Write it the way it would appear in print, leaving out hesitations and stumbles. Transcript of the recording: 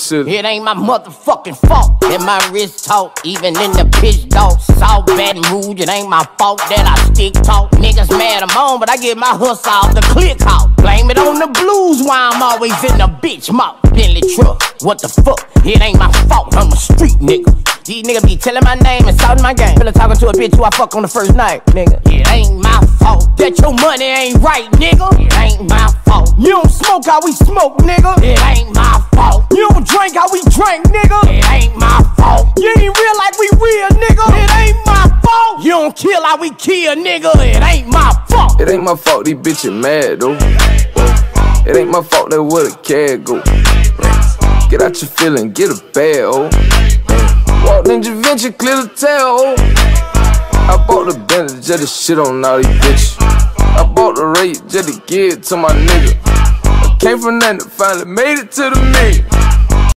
shit. It ain't my motherfucking fault that my wrist talk, even in the pitch dark. South Baton Rouge, it ain't my fault that I stick talk. Niggas mad I'm on, but I get my hustle off the click out. Blame it on the blues, why I'm always in the bitch mouth. Bentley truck, what the fuck? It ain't my fault, I'm a street nigga. These niggas be telling my name and shouting my game. Feel like talking to a bitch who I fuck on the first night, nigga. It ain't my fault that your money ain't right, nigga. It ain't my fault. You don't smoke how we smoke, nigga. It ain't my fault. You don't drink how we drink, nigga. It ain't my fault. You ain't real like we real, nigga. It ain't my fault. You don't kill how we kill, nigga. It ain't my fault. It ain't my fault these bitches mad, though. It ain't my fault that where the cat go. Get out your feeling, get a bag, oh. Walked in Javinci, clear the tail, oh. I bought the Bentley just to shit on all these bitches. I bought the rate just to give it to my nigga. I came from nothing, finally made it to the million.